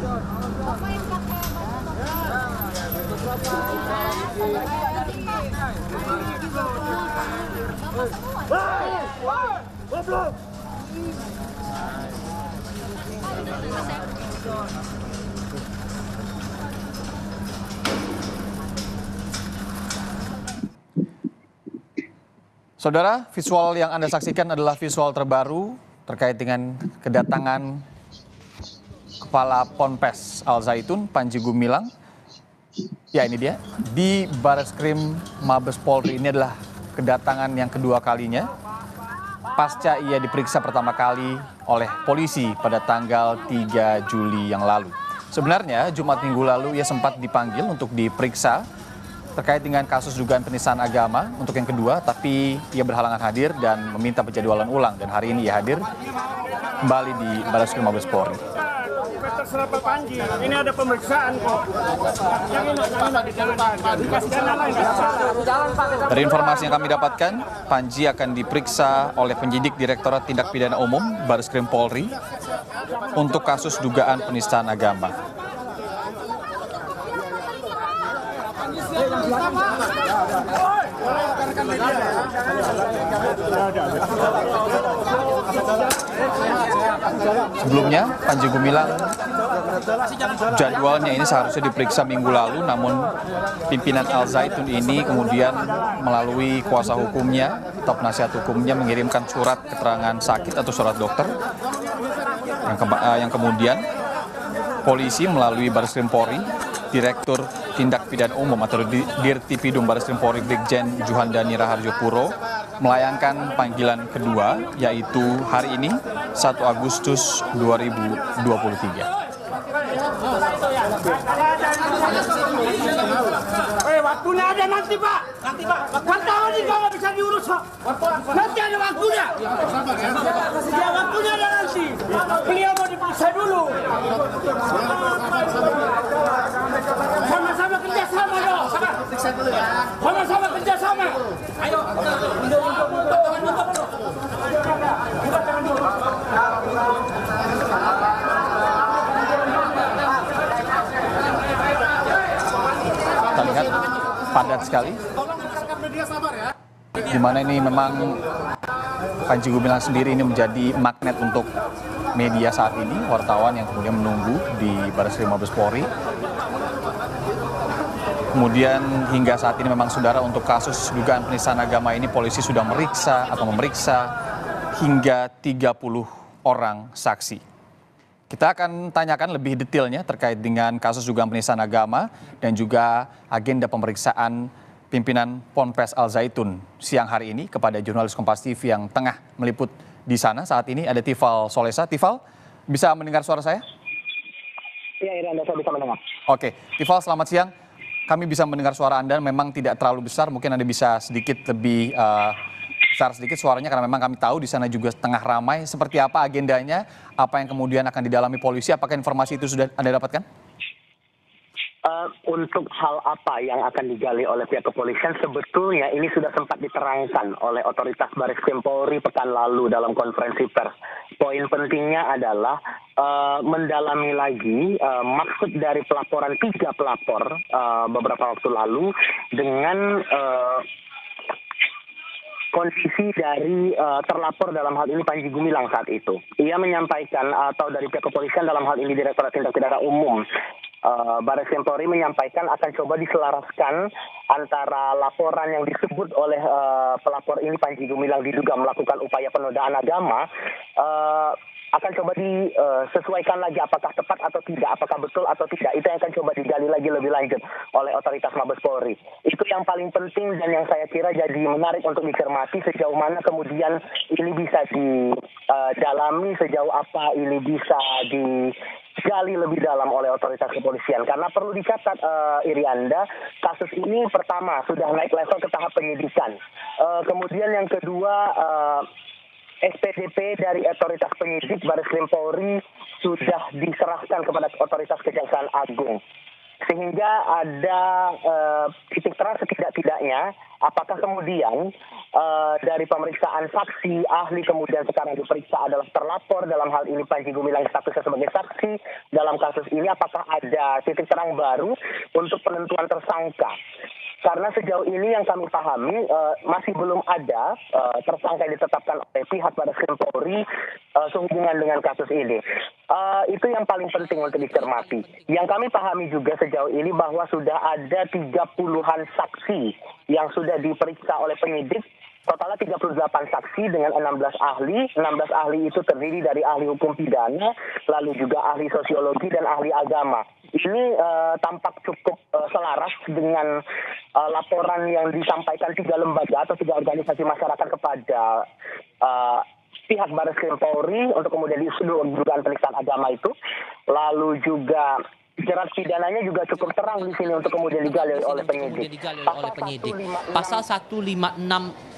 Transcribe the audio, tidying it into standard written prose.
Saudara, visual yang Anda saksikan adalah visual terbaru terkait dengan kedatangan Kepala Ponpes Al Zaitun, Panji Gumilang. Ya, ini dia. Di Bareskrim Mabes Polri, ini adalah kedatangan yang kedua kalinya. Pasca ia diperiksa pertama kali oleh polisi pada tanggal 3 Juli yang lalu. Sebenarnya Jumat minggu lalu ia sempat dipanggil untuk diperiksa terkait dengan kasus dugaan penistaan agama untuk yang kedua, tapi ia berhalangan hadir dan meminta penjadwalan ulang, dan hari ini ia hadir kembali di Bareskrim Mabes Polri. Terserah Pak Panji, ini ada pemeriksaan kok. Dari informasi yang kami dapatkan, Panji akan diperiksa oleh penyidik Direktorat Tindak Pidana Umum Bareskrim Polri untuk kasus dugaan penistaan agama. Sebelumnya, Panji Gumilang jadwalnya ini seharusnya diperiksa minggu lalu, namun pimpinan Al Zaitun ini kemudian melalui kuasa hukumnya atau penasihat hukumnya mengirimkan surat keterangan sakit atau surat dokter yang kemudian polisi melalui Bareskrim Polri, Direktur Tindak Pidana Umum atau Dirtipidum Bareskrim Polri Brigjen Juhandani Raharjo Puro melayangkan panggilan kedua, yaitu hari ini 1 Agustus 2023. Waktunya ada nanti Pak. Nanti Pak. Wartawan ini kalau bisa diurus Pak. Nanti ada waktunya. Ya, waktunya ada nanti. Beliau mau diperiksa dulu. Sama-sama kerjasama dong. Sama-sama kerjasama. Ayo. Kita lihat padat sekali, di mana ini memang Panji Gumilang sendiri ini menjadi magnet untuk media saat ini, wartawan yang kemudian menunggu di Bareskrim Mabes Polri. Kemudian hingga saat ini memang saudara, untuk kasus dugaan penistaan agama ini polisi sudah memeriksa hingga 30 orang saksi. Kita akan tanyakan lebih detailnya terkait dengan kasus dugaan penistaan agama dan juga agenda pemeriksaan pimpinan Ponpes Al Zaitun siang hari ini kepada jurnalis Kompas TV yang tengah meliput di sana. Saat ini ada Tifal Solesa. Tifal, bisa mendengar suara saya? Iya, Anda saya bisa mendengar. Oke, Tifal, selamat siang. Kami bisa mendengar suara Anda, memang tidak terlalu besar, mungkin Anda bisa sedikit lebih besar sedikit suaranya karena memang kami tahu di sana juga tengah ramai. Seperti apa agendanya? Apa yang kemudian akan didalami polisi? Apakah informasi itu sudah Anda dapatkan? Untuk hal apa yang akan digali oleh pihak kepolisian, sebetulnya ini sudah sempat diterangkan oleh otoritas Bareskrim Polri pekan lalu dalam konferensi pers. Poin pentingnya adalah mendalami lagi maksud dari pelaporan 3 pelapor beberapa waktu lalu dengan kondisi dari terlapor dalam hal ini Panji Gumilang saat itu. Ia menyampaikan, atau dari pihak kepolisian dalam hal ini Direktorat Tindak Pidana Umum Bareskrim Polri menyampaikan akan coba diselaraskan antara laporan yang disebut oleh pelapor ini Panji Gumilang diduga melakukan upaya penodaan agama, akan coba disesuaikan lagi apakah tepat atau tidak, apakah betul atau tidak. Itu yang akan coba digali lagi lebih lanjut oleh otoritas Mabes Polri. Itu yang paling penting dan yang saya kira jadi menarik untuk dicermati, sejauh mana kemudian ini bisa didalami, sejauh apa ini bisa digali lebih dalam oleh otoritas kepolisian. Karena perlu dicatat, Irianda, kasus ini pertama sudah naik level ke tahap penyidikan. Kemudian yang kedua, SPDP dari otoritas penyidik Bareskrim Polri sudah diserahkan kepada otoritas Kejaksaan Agung. sehingga ada titik terang setidak-tidaknya apakah kemudian dari pemeriksaan saksi, ahli kemudian sekarang diperiksa adalah terlapor, dalam hal ini Panji Gumilang statusnya sebagai saksi dalam kasus ini, apakah ada titik terang baru untuk penentuan tersangka. Karena sejauh ini yang kami pahami masih belum ada tersangka yang ditetapkan oleh pihak Baris Krim Polri sehubungan dengan kasus ini. Itu yang paling penting untuk dicermati. Yang kami pahami juga sejauh ini bahwa sudah ada 30-an saksi yang sudah diperiksa oleh penyidik. Totalnya 38 saksi dengan 16 ahli. 16 ahli itu terdiri dari ahli hukum pidana, lalu juga ahli sosiologi dan ahli agama. Ini tampak cukup selaras dengan laporan yang disampaikan 3 lembaga atau 3 organisasi masyarakat kepada pihak Baris Krim Polri untuk kemudian diusut dugaan penistaan agama itu. Lalu juga jerat pidananya juga cukup terang di sini untuk kemudian digali oleh penyidik. Pasal 156